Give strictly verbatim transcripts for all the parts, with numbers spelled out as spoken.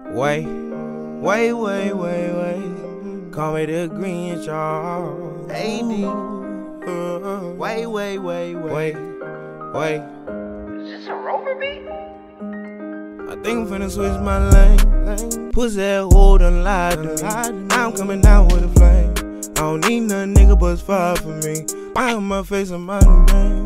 Wait, wait, wait, wait, wait. Call me the green Charles. A D. Uh, Wait, wait, wait, wait, wait. Is this a Rover beat? I think I'm finna switch my lane. lane. Pussy that hold done lied to me. Now I'm coming down with a flame. I don't need nothing, nigga, but it's far from me. Lie on my face and my name.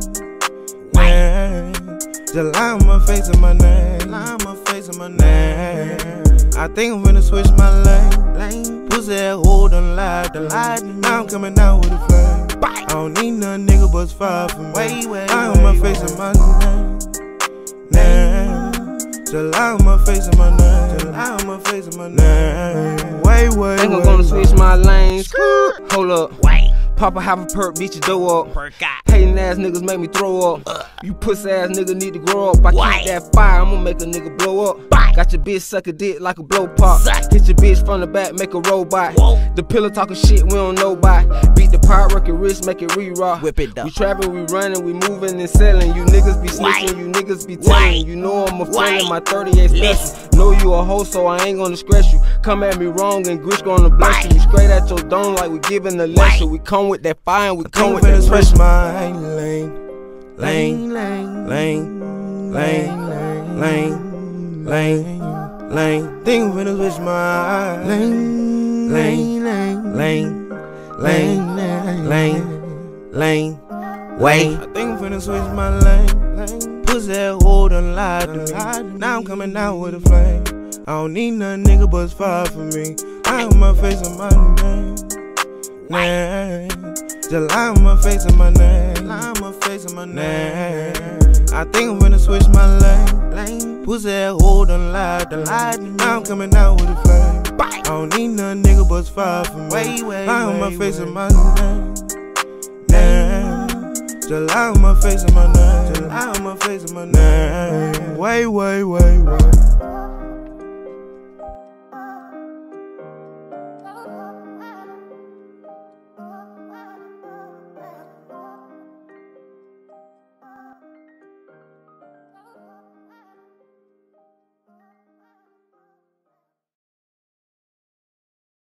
Name. Just lie on my face and my name. Lie on my face and my name. I think I'm finna switch my lane. lane. Pussy that hold done lied to me. Now I'm coming down with a flame. I don't need nothing, nigga, but it's far from me. Lie on my face and my name. Name. Just lie on my face and my name. Just lie on my face and my name. Wait, wait, Think I'm wait, gonna switch wait. my lanes. Hold up. Wait. Papa have a perk, beat your dough up. Perk out. Hating ass niggas make me throw up. Uh. You pussy ass nigga need to grow up. I Why? keep that fire, I'ma make a nigga blow up. Bye. Got your bitch suck a dick like a blow pop. Suck. Hit your bitch from the back, make a robot. Whoa. The pillow talking shit we don't know by. Beat the pirate, work your wrist, make it re-rock. Whip it up. We trapping, we running, we moving and selling. You niggas be snitching, you niggas be telling. You know I'm a friend in my thirty-eight special. Know you a hoe, so I ain't gonna scratch you. Come at me wrong and Gritch gonna bless you. We straight at your dome like we giving a lecture. We come with that fire and we come with that pressure. My lane, lane, lane, lane, lane, lane, lane, lane. Think I'm finna switch my lane, lane, lane, lane, lane, lane, lane. Wait, I think I'm finna switch my lane, lane. Pussy that hold done lied to me. Now I'm coming down with a flame. I don't need nothing, nigga, but it's far from me. Lie on my face and my name. Name. Just lie on my face and my name. Lie on my face and my name. I think I'm finna switch my lane. lane. Pussy that hold done lied to me. Now I'm coming down with a flame. I don't need nothing, nigga, but it's far from me. Lie on my face and my name. Name. Just lie on my face and my name. Just lie on my face and my name. Wait, wait, wait, wait.